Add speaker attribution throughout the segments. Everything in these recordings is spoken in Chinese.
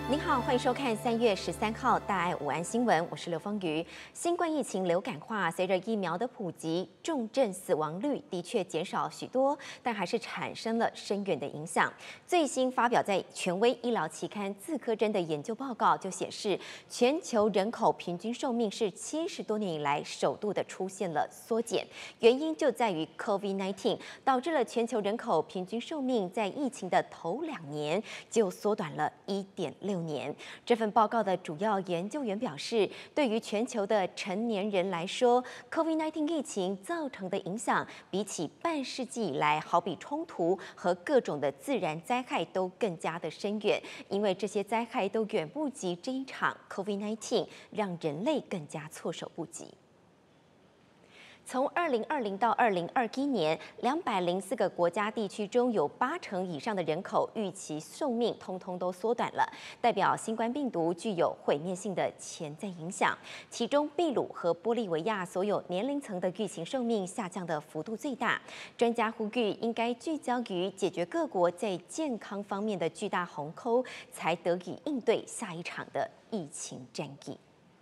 Speaker 1: 您好，欢迎收看3月13号大爱午安新闻，我是刘芳瑜。新冠疫情流感化，随着疫苗的普及，重症死亡率的确减少许多，但还是产生了深远的影响。最新发表在权威医疗期刊《自科针》的研究报告就显示，全球人口平均寿命是70多年以来首度的出现了缩减，原因就在于 COVID-19 导致了全球人口平均寿命在疫情的头2年就缩短了1.6年。这份报告的主要研究员表示，对于全球的成年人来说 ，COVID-19 疫情造成的影响，比起半世纪以来，好比冲突和各种的自然灾害都更加的深远，因为这些灾害都远不及这一场 COVID-19 让人类更加措手不及。从2020到2021年，204个国家地区中有80%以上的人口预期寿命通通都缩短了，代表新冠病毒具有毁灭性的潜在影响。其中，秘鲁和玻利维亚所有年龄层的预期寿命下降的幅度最大。专家呼吁，应该聚焦于解决各国在健康方面的巨大鸿沟，才得以应对下一场的疫情战役。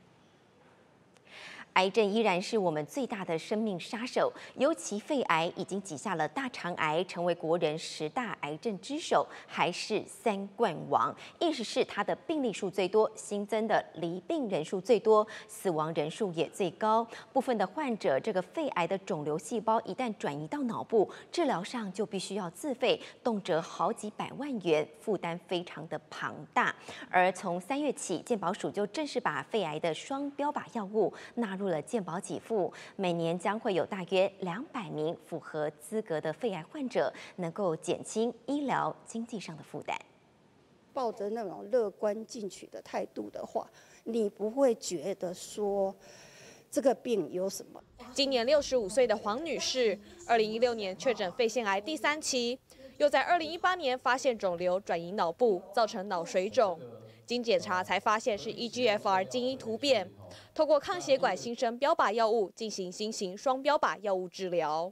Speaker 1: 癌症依然是我们最大的生命杀手，尤其肺癌已经挤下了大肠癌，成为国人10大癌症之首，还是3冠王。意思是它的病例数最多，新增的罹病人数最多，死亡人数也最高。部分的患者，这个肺癌的肿瘤细胞一旦转移到脑部，治疗上就必须要自费，动辄好几百万元，负担非常的庞大。而从3月起，健保署就正式把肺癌的双标靶药物纳入了健保给付，每年将会有大约200名符合资格的肺癌患者能够减轻医疗经济上的负担。
Speaker 2: 抱着那种乐观进取的态度的话，你不会觉得说这个病有什么。
Speaker 3: 今年65岁的黄女士，2016年确诊肺腺癌第3期，又在2018年发现肿瘤转移脑部，造成脑水肿。经检查才发现是 EGFR 基因突变，透过抗血管新生标靶药物进行新型双标靶药物治疗。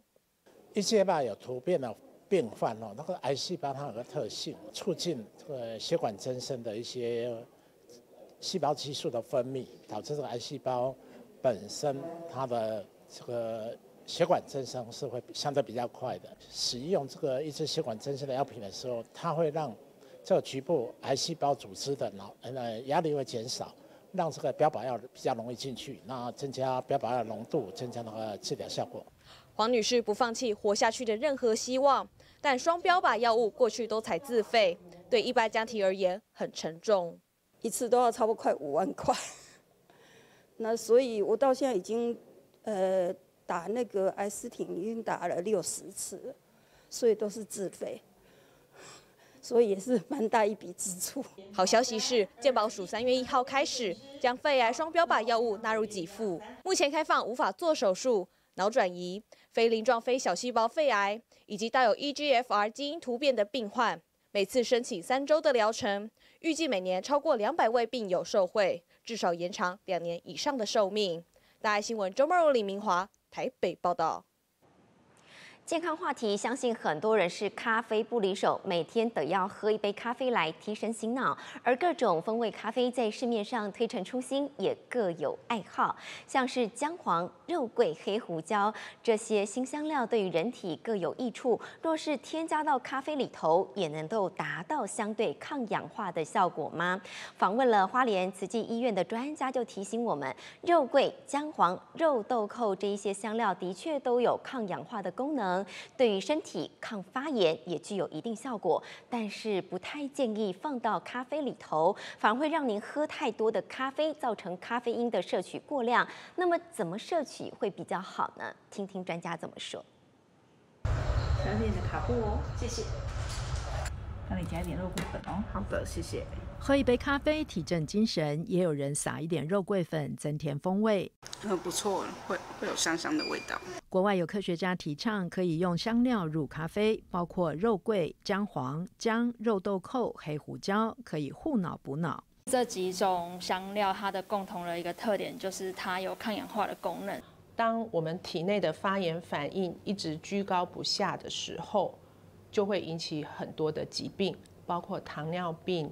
Speaker 4: EGFR 有突变的病患那个癌细胞它有个特性，促进这个血管增生的一些细胞激素的分泌，导致这个癌细胞本身它的这个血管增生是会相对比较快的。使用这个抑制血管增生的药品的时候，它会让这个局部癌细胞组织的压力会减少，让这个标靶药比较容易进去，那增加标靶药的浓度，增加那个治疗效果。
Speaker 3: 黄女士不放弃活下去的任何希望，但双标靶药物过去都采自费，对一般家庭而言很沉重，
Speaker 2: 一次都要差不多快5万块。那所以我到现在已经打那个癌斯汀已经打了60次了，所以都是自费。所以也是蛮大一笔支出。
Speaker 3: 好消息是，健保署3月1号开始将肺癌双标靶药物纳入给付，目前开放无法做手术、脑转移、非鳞状非小细胞肺癌以及带有 EGFR 基因突变的病患，每次申请3周的疗程，预计每年超过200位病友受惠，至少延长2年以上的寿命。大爱新闻周末李明华台北报道。
Speaker 1: 健康话题，相信很多人是咖啡不离手，每天得要喝一杯咖啡来提神醒脑。而各种风味咖啡在市面上推陈出新，也各有爱好。像是姜黄、肉桂、黑胡椒这些新香料，对于人体各有益处。若是添加到咖啡里头，也能够达到相对抗氧化的效果吗？访问了花莲慈济医院的专家，就提醒我们，肉桂、姜黄、肉豆蔻这一些香料的确都有抗氧化的功能。对于身体抗发炎也具有一定效果，但是不太建议放到咖啡里头，反而会让您喝太多的咖啡，造成咖啡因的摄取过量。那么怎么摄取会比较好呢？听听专家怎么说。
Speaker 5: 加点的卡布哦，
Speaker 6: 谢谢。
Speaker 5: 帮你加一点肉桂粉哦。
Speaker 6: 好的，谢谢。
Speaker 7: 喝一杯咖啡提振精神，也有人撒一点肉桂粉增添风味。
Speaker 6: 不错，会有香香的味道。
Speaker 7: 国外有科学家提倡可以用香料入咖啡，包括肉桂、姜黄、姜、肉豆蔻、黑胡椒，可以护脑补脑。
Speaker 8: 这几种香料它的共同的一个特点就是它有抗氧化的功能。
Speaker 9: 当我们体内的发炎反应一直居高不下的时候，就会引起很多的疾病，包括糖尿病、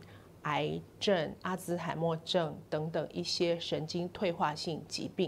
Speaker 9: 癌症、阿兹海默症等等一些神经退化性疾病。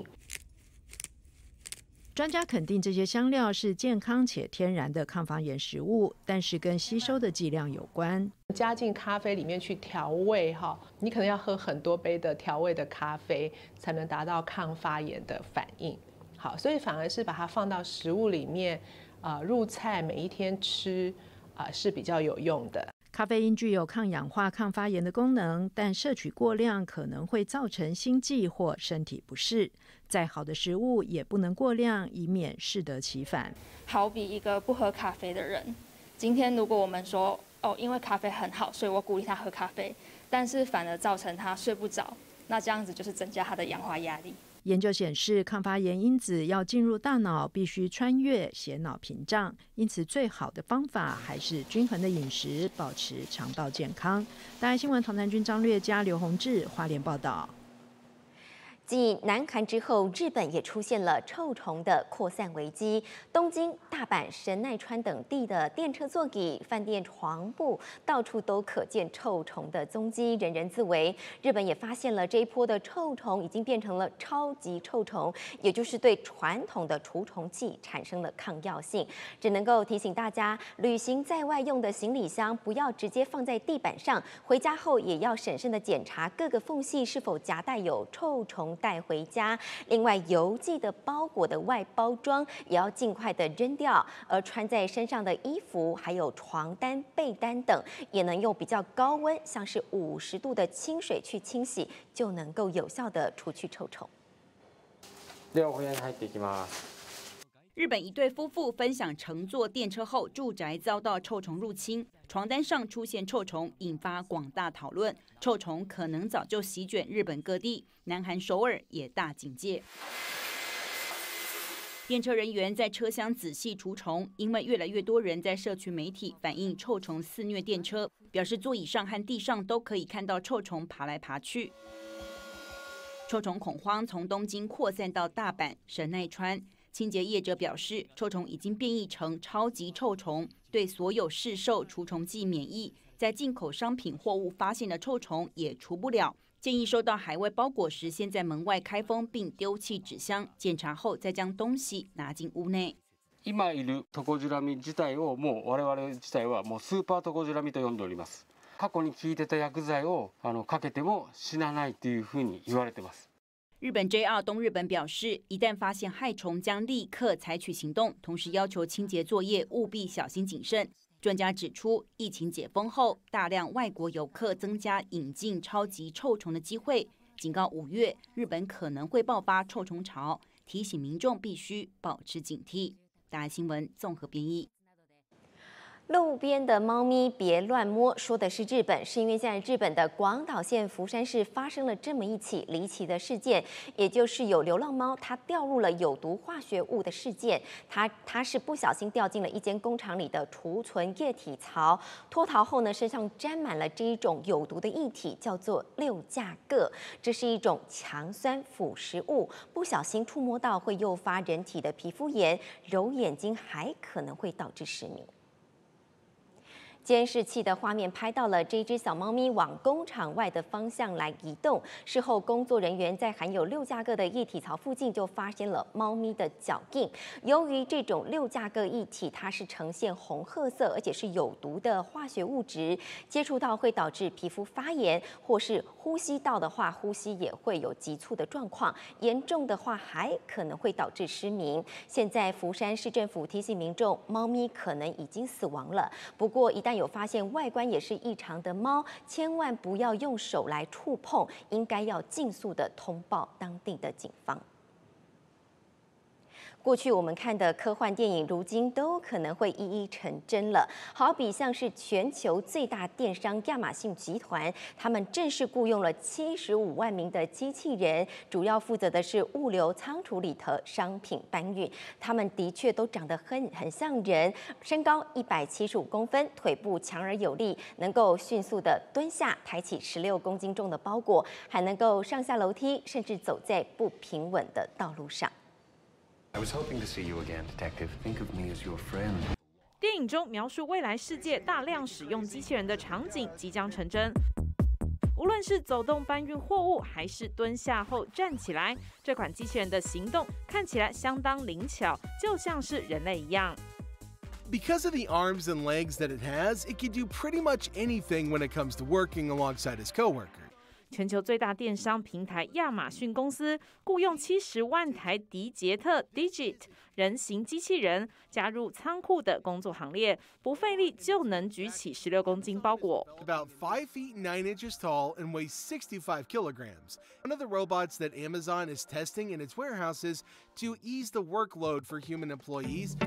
Speaker 7: 专家肯定这些香料是健康且天然的抗发炎食物，但是跟吸收的剂量有关。
Speaker 9: 加进咖啡里面去调味哈，你可能要喝很多杯的调味的咖啡，才能达到抗发炎的反应。好，所以反而是把它放到食物里面，入菜每一天吃，是比较有用的。
Speaker 7: 咖啡因具有抗氧化、抗发炎的功能，但摄取过量可能会造成心悸或身体不适。再好的食物也不能过量，以免适得其反。
Speaker 8: 好比一个不喝咖啡的人，今天如果我们说因为咖啡很好，所以我鼓励他喝咖啡，但是反而造成他睡不着，那这样子就是增加他的氧化压力。
Speaker 7: 研究显示，抗发炎因子要进入大脑，必须穿越血脑屏障，因此最好的方法还是均衡的饮食，保持肠道健康。大爱新闻唐南君、张略佳、刘宏志花莲报道。
Speaker 1: 继南韩之后，日本也出现了臭虫的扩散危机。东京、大阪、神奈川等地的电车座椅、饭店床铺，到处都可见臭虫的踪迹，人人自危。日本也发现了这一波的臭虫已经变成了超级臭虫，也就是对传统的除虫剂产生了抗药性。只能够提醒大家，旅行在外用的行李箱不要直接放在地板上，回家后也要审慎的检查各个缝隙是否夹带有臭虫带回家。另外，邮寄的包裹的外包装也要尽快的扔掉，而穿在身上的衣服、还有床单、被单等，也能用比较高温，像是50度的清水去清洗，就能够有效的除去臭虫。
Speaker 10: 日本一对夫妇分享乘坐电车后，住宅遭到臭虫入侵，床单上出现臭虫，引发广大讨论。臭虫可能早就席卷日本各地，南韩首尔也大警戒。电车人员在车厢仔细除虫，因为越来越多人在社群媒体反映臭虫肆虐电车，表示座椅上和地上都可以看到臭虫爬来爬去。臭虫恐慌从东京扩散到大阪、神奈川。清洁业者表示，臭虫已经变异成超级臭虫，对所有市售除虫剂免疫，在进口商品货物发现的臭虫也除不了。建议收到海外包裹時，先在門外開封並丟棄紙箱，檢查後再將東西拿進屋內。
Speaker 11: 今いるトコジラミ自体をもう我々自体はもうスーパートコジラミと呼んでおります。過去に効いてた薬剤をかけても死なないというふうに言われてます。
Speaker 10: 日本 JR 东日本表示，一旦发现害虫，将立刻采取行动，同时要求清洁作业务必小心谨慎。专家指出，疫情解封后，大量外国游客增加引进超级臭虫的机会，警告5月日本可能会爆发臭虫潮，提醒民众必须保持警惕。大爱新闻综合编译。
Speaker 1: 路边的猫咪别乱摸，说的是日本，是因为在日本的广岛县福山市发生了这么一起离奇的事件，也就是有流浪猫它掉入了有毒化学物的事件。它是不小心掉进了一间工厂里的储存液体槽，脱逃后呢，身上沾满了这一种有毒的液体，叫做六价铬。这是一种强酸腐蚀物，不小心触摸到会诱发人体的皮肤炎，揉眼睛还可能会导致失明。监视器的画面拍到了这只小猫咪往工厂外的方向来移动。事后，工作人员在含有六价铬的液体槽附近就发现了猫咪的脚印。由于这种六价铬液体它是呈现红褐色，而且是有毒的化学物质，接触到会导致皮肤发炎，或是呼吸道的话，呼吸也会有急促的状况，严重的话还可能会导致失明。现在福山市政府提醒民众，猫咪可能已经死亡了。不过一旦有发现外观也是异常的猫，千万不要用手来触碰，应该要尽速的通报当地的警方。过去我们看的科幻电影，如今都可能会一一成真了。好比像是全球最大电商亚马逊集团，他们正式雇佣了75万名的机器人，主要负责的是物流仓储里的商品搬运。他们的确都长得很像人，身高175公分，腿部强而有力，能够迅速的蹲下抬起16公斤重的包裹，还能够上下楼梯，甚至走在不平稳的道路上。
Speaker 12: I was hoping to see you again, Detective. Think of me as your friend.
Speaker 13: 电影中描述未来世界大量使用机器人的场景即将成真。 无论是走动搬运货物，还是蹲下后站起来，这款机器人的行动看起来相当灵巧，就像是人类一样。
Speaker 14: Because of the arms and legs that it has, it can do pretty much anything when it comes to working alongside his coworkers.
Speaker 13: 全球最大电商平台亚马逊公司雇用70万台迪杰特 Digit 人形机器人加入仓库的工作行列，不费力就能举起16公斤包裹。
Speaker 14: About 5 feet 9 inches tall and weighs 65 kilograms. One of the robots that Amazon is testing in its warehouses to ease the workload for human employees.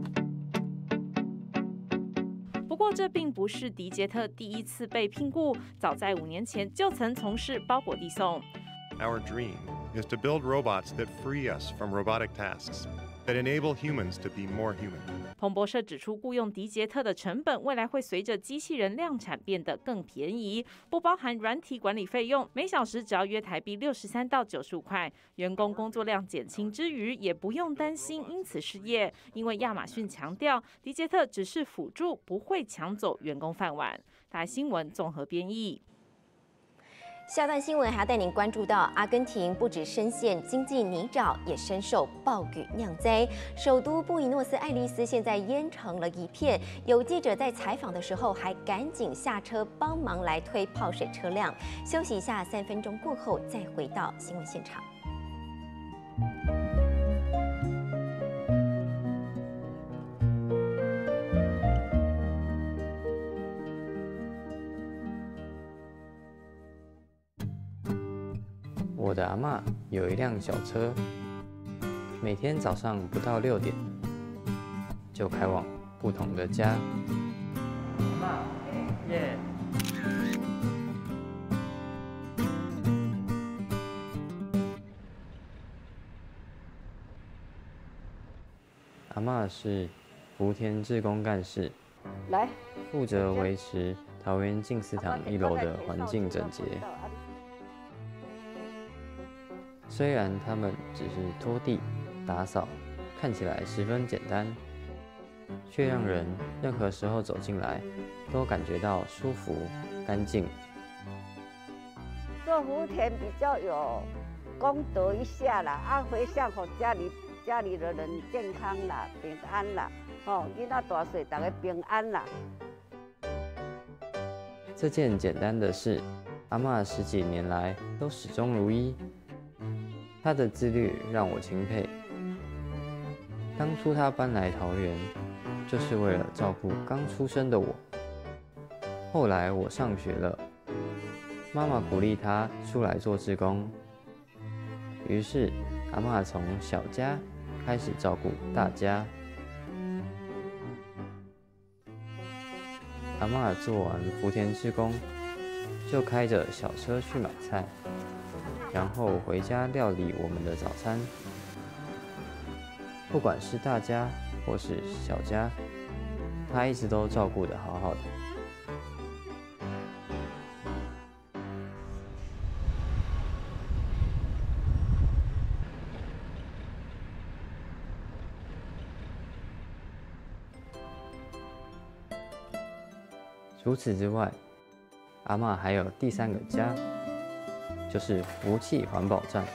Speaker 13: 不过，这并不是迪杰特第一次被聘雇，早在5年前就曾从事包裹递送。
Speaker 15: Our dream is to build robots that free us from robotic tasks, that enable humans to be more human.
Speaker 13: 彭博社指出，雇用迪杰特的成本未来会随着机器人量产变得更便宜，不包含软体管理费用，每小时只要约台币63到95块。员工工作量减轻之余，也不用担心因此失业，因为亚马逊强调，迪杰特只是辅助，不会抢走员工饭碗。台新闻综合编译。
Speaker 1: 下段新闻还要带您关注到，阿根廷不止深陷经济泥沼，也深受暴雨酿灾。首都布宜诺斯艾利斯现在淹成了一片，有记者在采访的时候还赶紧下车帮忙来推泡水车辆。休息一下，3分钟过后再回到新闻现场。
Speaker 16: 我的阿嬷有一辆小车，每天早上不到6点就开往不同的家。阿嬷，耶！阿嬷是福田志工干事，负责维持桃园静思堂1楼的环境整洁。虽然他们只是拖地、打扫，看起来十分简单，却让人任何时候走进来都感觉到舒服、干净。
Speaker 17: 做福田比较有功德一下啦，回向给家里的人健康啦、平安啦，囡仔大细大家平安啦。
Speaker 16: 这件简单的事，阿嬷10几年来都始终如一。他的自律让我钦佩。当初他搬来桃园，就是为了照顾刚出生的我。后来我上学了，妈妈鼓励他出来做志工，于是阿嬷从小家开始照顾大家。阿嬷做完福田志工，就开着小车去买菜。然后回家料理我们的早餐。不管是大家或是小家，他一直都照顾得好好的。除此之外，阿嬷还有第3个家。就是福气环保站。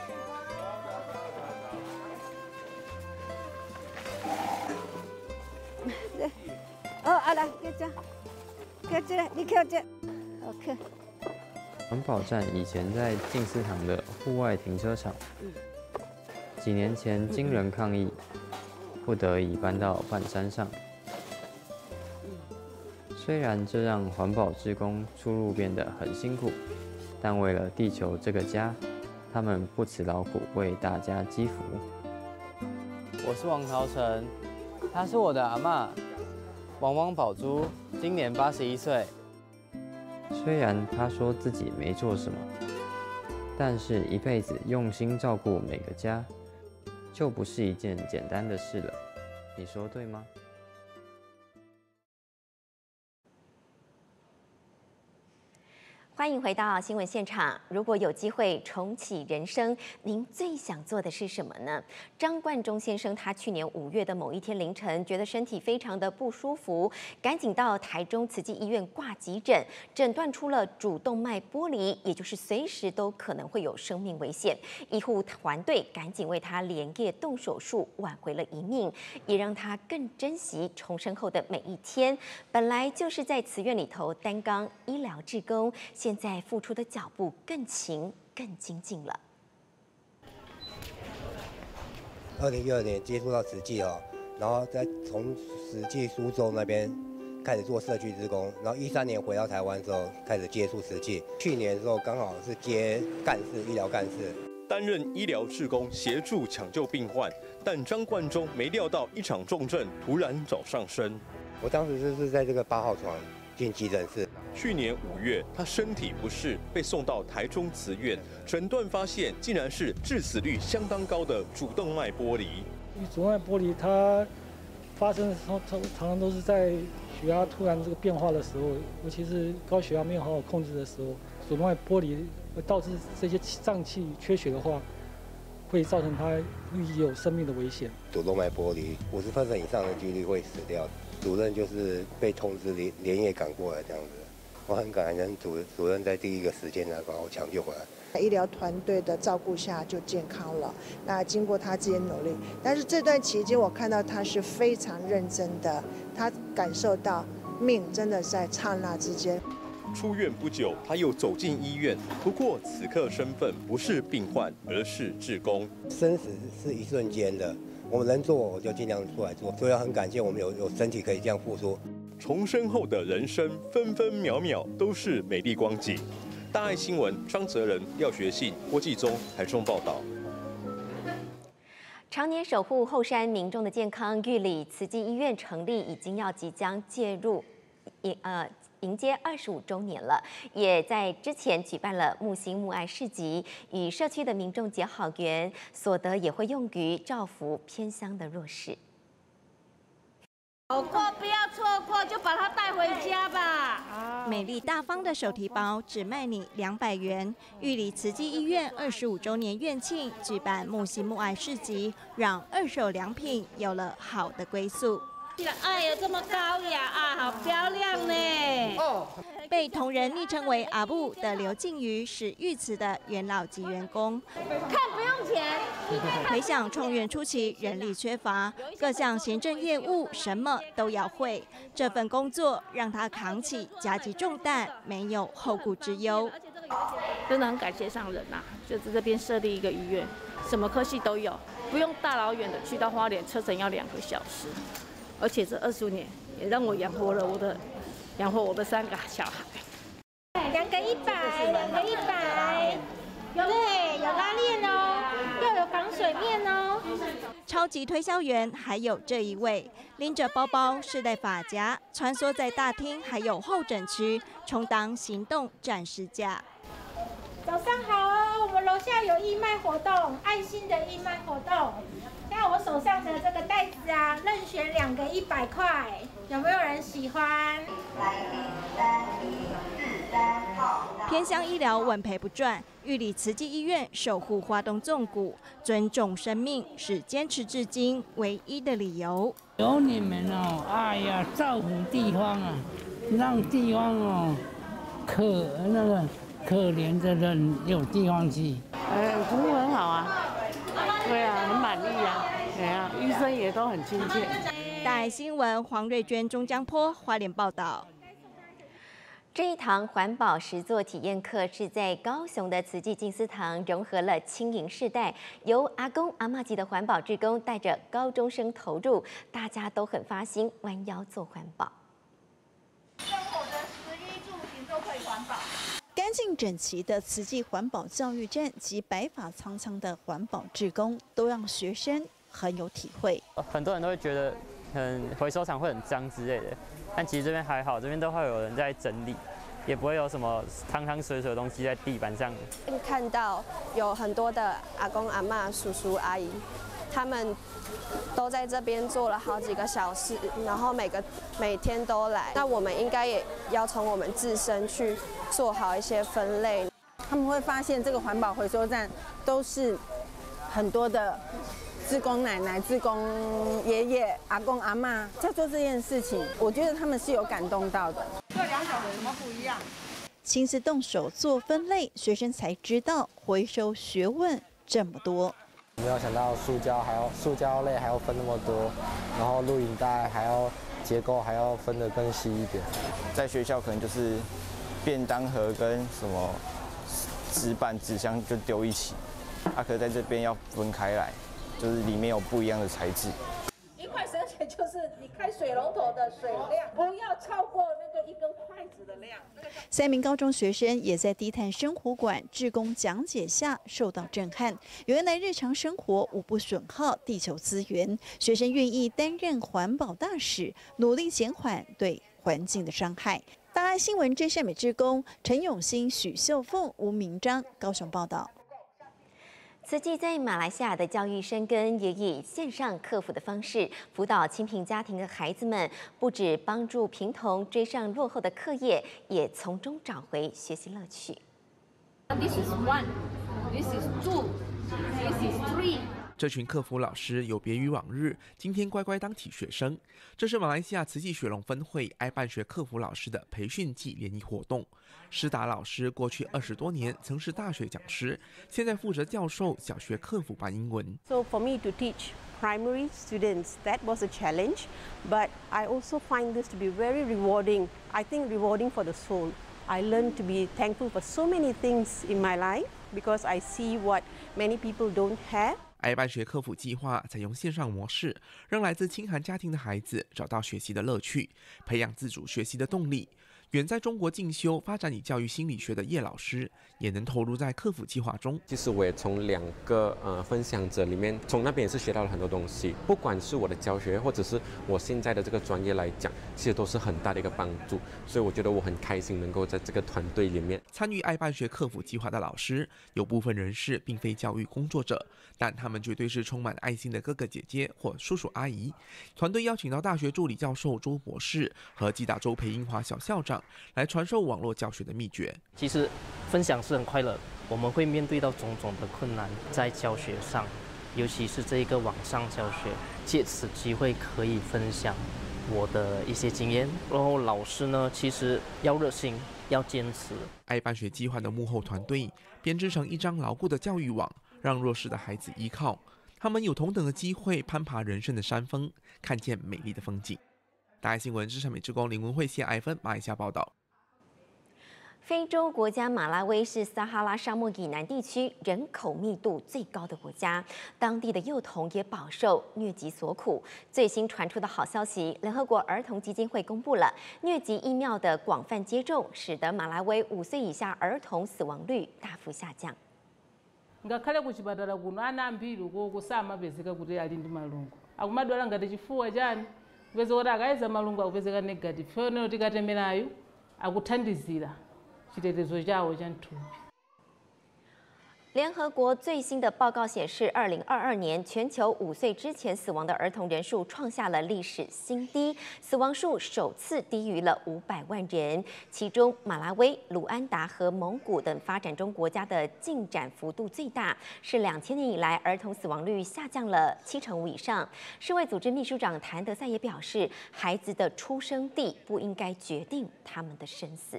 Speaker 17: 来，给这，你看这 ，OK。
Speaker 16: 环保站以前在静思堂的户外停车场，几年前经人抗议，不得已搬到半山上。虽然这让环保志工出入变得很辛苦。但为了地球这个家，他们不辞劳苦为大家积福。我是王桃成，她是我的阿嬷，王王宝珠，今年81岁。虽然她说自己没做什么，但是一辈子用心照顾每个家，就不是一件简单的事了。你说对吗？
Speaker 1: 欢迎回到新闻现场。如果有机会重启人生，您最想做的是什么呢？张冠中先生他去年5月的某一天凌晨，觉得身体非常的不舒服，赶紧到台中慈济医院挂急诊，诊断出了主动脉剥离，也就是随时都可能会有生命危险。医护团队赶紧为他连夜动手术，挽回了一命，也让他更珍惜重生后的每一天。本来就是在慈院里头担纲医疗志工，现在付出的脚步更勤、更精进了。
Speaker 18: 2012年接触到慈济哦，然后再从慈济苏州那边开始做社区志工，然后13年回到台湾之后开始接触慈济。去年的时候刚好是接干事、医疗干事，
Speaker 19: 担任医疗志工，协助抢救病患。但张冠中没料到一场重症突然找上身。
Speaker 18: 我当时就是在这个8号床进急诊室。
Speaker 19: 去年5月，他身体不适，被送到台中慈院，诊断发现竟然是致死率相当高的主动脉剥离。
Speaker 20: 主动脉剥离它发生的时候，常常都是在血压突然这个变化的时候，尤其是高血压没有好好控制的时候，主动脉剥离会导致这些脏器缺血的话，会造成它有生命的危险。
Speaker 18: 主动脉剥离50%以上的几率会死掉。主任就是被通知连夜赶过来这样子。我很感恩主任在第一个时间来把我抢救回来。
Speaker 21: 医疗团队的照顾下就健康了。那经过他自己努力，但是这段期间我看到他是非常认真的，他感受到命真的在刹那之间。
Speaker 19: 出院不久，他又走进医院，不过此刻身份不是病患，而是志工。
Speaker 18: 生死是一瞬间的，我们能做我就尽量出来做，所以很感谢我们有身体可以这样付出。
Speaker 19: 重生后的人生，分分秒秒都是美丽光景。大爱新闻张哲仁、廖学信、郭继宗台中报道。
Speaker 1: 常年守护后山民众的健康，玉里慈济医院成立已经即将介入迎接25周年了，也在之前举办了木星木爱市集，与社区的民众结好缘，所得也会用于照扶偏乡的弱势。
Speaker 22: 走过不要错过，就把它带回家吧。
Speaker 23: 美丽大方的手提包只卖你200元。玉里慈济医院25周年院庆举办木星木爱市集，让二手良品有了好的归宿。
Speaker 22: 哎呀，这么高雅啊，好漂亮呢！哦，
Speaker 23: 被同仁昵称为阿布的刘静瑜是玉慈的元老级员工。
Speaker 22: 看不用钱。
Speaker 23: 回想创院初期人力缺乏，各项行政业务什么都要会。这份工作让他扛起家计重担，没有后顾之忧。
Speaker 22: 真的很感谢上人呐，就是这边设立一个医院，什么科系都有，不用大老远的去到花莲，车程要2个小时。而且这25年也让我养活我的3个小孩。2个100，2个100，对，有拉链哦，又有防水面哦。
Speaker 23: 超级推销员还有这一位，拎着包包、饰带发夹，穿梭在大厅还有候诊区，充当行动展示架。
Speaker 22: 早上好哦，我们楼下有义卖活动，爱心的义卖活动。像我手上的这个袋子啊，任选2个100块，有没有人喜欢？
Speaker 23: 偏乡医疗稳赔不赚，玉里慈济医院守护花东纵谷，尊重生命是坚持至今唯一的理由。
Speaker 24: 有你们哦，哎呀，造福地方啊，让地方哦可怜的人有地方去。
Speaker 22: 服务很好啊。对啊，很满意啊，对啊，医生也都很亲切。
Speaker 23: 大爱新闻黄瑞娟、钟江坡花莲报道。
Speaker 1: 这一堂环保实作体验课是在高雄的慈济静思堂，融合了青银世代，由阿公阿嬷级的环保志工带着高中生投入，大家都很发心，弯腰做环保。
Speaker 22: 生活的食衣住行都可以环保。
Speaker 25: 干净整齐的慈济环保教育站及白发苍苍的环保志工，都让学生很有体会。
Speaker 16: 很多人都会觉得，回收厂会很脏之类的，但其实这边还好，这边都会有人在整理，也不会有什么汤汤水水的东西在地板上。
Speaker 26: 看到有很多的阿公阿嬷、叔叔阿姨，
Speaker 2: 他们都在这边做了好几个小时，然后每天都来。那我们应该也要从我们自身去做好一些分类。
Speaker 3: 他们会发现这个环保回收站都是很多的志工奶奶、志工爷爷、阿公阿嬷在做这件事情，我觉得他们是有感动到的。
Speaker 25: 这2小时有什么不一样？亲自动手做分类，学生才知道回收学问这么多。
Speaker 4: 没有想到塑胶类还要分那么多，然后录影带还要结构还要分得更细一点。
Speaker 5: 在学校可能就是便当盒跟什么纸板、纸箱就丢一起，可在这边要分开来，就是里面有不一样的材质。
Speaker 6: 1块省钱就是你开水龙头的水量不要超过那个1根筷子的量。
Speaker 25: 3名高中学生也在低碳生活馆志工讲解下受到震撼。原来日常生活无不损耗地球资源，学生愿意担任环保大使，努力减缓对环境的伤害。大爱新闻真善美志工陈永新、许秀凤、吴明章高雄报道。
Speaker 1: 慈济在马来西亚的教育深耕，也以线上课辅的方式辅导清贫家庭的孩子们，不止帮助贫童追上落后的课业，也从中找回学习乐趣。
Speaker 26: This is 1, this is 2, this is 3。
Speaker 27: 这群课辅老师有别于往日，今天乖乖当起学生。这是马来西亚慈济雪龙分会爱办学课辅老师的培训暨联谊活动。施达老师过去20多年曾是大学讲师，现在负责教授小学课辅班英文。
Speaker 28: So for me to teach primary students, that was a challenge, but I also find this to be very rewarding. I think rewarding for the soul. I learned to be thankful for so many things in my life because I see what many people don't have.
Speaker 27: 爱办学课辅计划采用线上模式，让来自清寒家庭的孩子找到学习的乐趣，培养自主学习的动力。远在中国进修、发展以教育心理学的叶老师，也能投入在课辅计划中。
Speaker 29: 其实我也从2个分享者里面，从那边也是学到了很多东西。不管是我的教学，或者是我现在的这个专业来讲，其实都是很大的一个帮助。所以我觉得我很开心能够在这个团队里面
Speaker 27: 参与爱办学课辅计划的老师，有部分人士并非教育工作者，但他们绝对是充满爱心的哥哥姐姐或叔叔阿姨。团队邀请到大学助理教授周博士和暨大州培英华小校长来传授网络教学的秘诀。
Speaker 30: 其实分享是很快乐，我们会面对到种种的困难在教学上，尤其是这一个网上教学，借此机会可以分享我的一些经验。然后老师呢，其实要热心，要坚持。
Speaker 27: 爱办学计划的幕后团队编织成一张牢固的教育网，让弱势的孩子依靠，他们有同等的机会攀爬人生的山峰，看见美丽的风景。大爱新闻至善美志工林文慧、谢爱芬马来西亚报道。
Speaker 1: 非洲国家马拉维是撒哈拉沙漠以南地区人口密度最高的国家，当地的幼童也饱受疟疾所苦。最新传出的好消息，联合国儿童基金会公布了疟疾疫苗的广泛接种，使得马拉维5岁以下儿童死亡率大幅下降。
Speaker 31: ngakhale kuchipatala kuno ana ambiri uko samapezeka kuti ali ndi malungo akumadwala ngati chifuwa chani kupeza kuti akayeza malungo akupezeka negative fonero tikatemerayo akuthandizira chitetezo chawo cha mthupi。
Speaker 1: 联合国最新的报告显示，2022年全球5岁之前死亡的儿童人数创下了历史新低，死亡数首次低于了500万人。其中，马拉维、卢安达和蒙古等发展中国家的进展幅度最大，是2000年以来儿童死亡率下降了75%以上。世卫组织秘书长谭德赛也表示，孩子的出生地不应该决定他们的生死。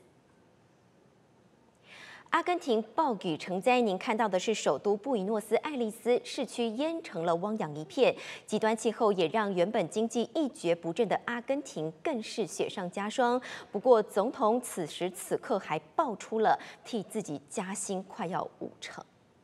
Speaker 1: 阿根廷暴雨成灾，您看到的是首都布宜诺斯艾利斯市区淹成了汪洋一片。极端气候也让原本经济一蹶不振的阿根廷更是雪上加霜。不过，总统此时此刻还爆出了替自己加薪快要50%。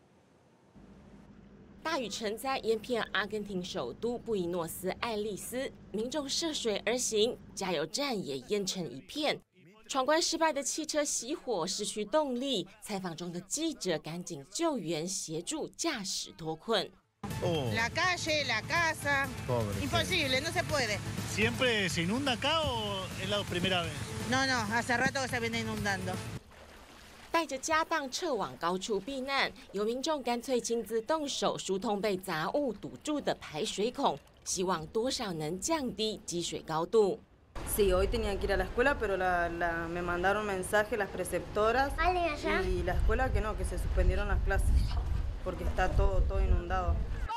Speaker 32: 大雨成灾，淹遍阿根廷首都布宜诺斯艾利斯，民众涉水而行，加油站也淹成一片。闯关失败的汽车熄火，失去动力。采访中的记者赶紧救援，协助驾驶脱困。
Speaker 33: La calle, la casa, imposible, no se puede.
Speaker 34: ¿Siempre se inunda acá o es la primera vez?
Speaker 33: No, hace rato que se viene inundando.
Speaker 32: 带着家当撤往高处避难，有民众干脆亲自动手疏通被杂物堵住的排水孔，希望多少能降低积水高度。
Speaker 7: Sí, hoy tenían que ir a la escuela, pero me mandaron mensaje las preceptoras y la escuela que no, que se suspendieron las clases porque está todo inundado.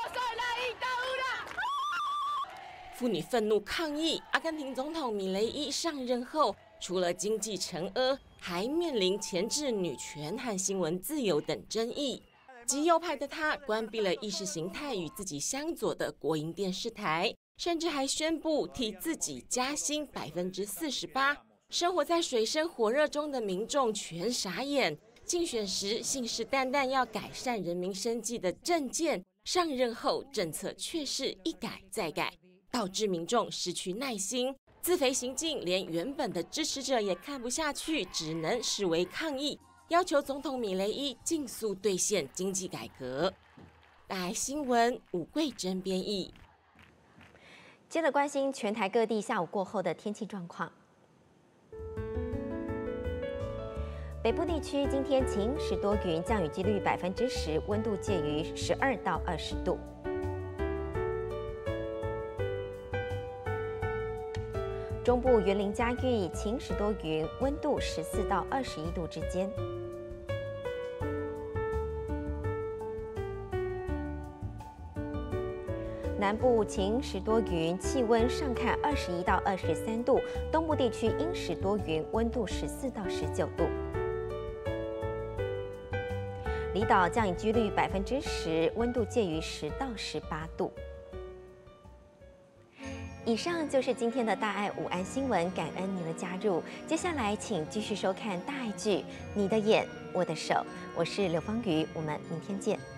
Speaker 32: 妇女愤怒抗议，阿根廷总统米雷伊上任后，除了经济沉疴，还面临钳制女权和新闻自由等争议。极右派的他关闭了意识形态与自己相左的国营电视台，甚至还宣布替自己加薪48%。生活在水深火热中的民众全傻眼。竞选时信誓旦旦要改善人民生计的政见，上任后政策却是一改再改，导致民众失去耐心，自肥行径连原本的支持者也看不下去，只能视为抗议，要求总统米雷伊尽速兑现经济改革。大爱新闻吴桂珍编译。
Speaker 1: 接着关心全台各地下午过后的天气状况。北部地区今天晴时多云，降雨几率10%，温度介于12到20度。中部园林嘉义晴时多云，温度14到21度之间。南部晴时多云，气温上看21到23度；东部地区阴时多云，温度14到19度。离岛降雨几率10%，温度介于10到18度。以上就是今天的大爱午安新闻，感恩您的加入。接下来请继续收看大爱剧《你的眼，我的手》，我是刘芳瑜，我们明天见。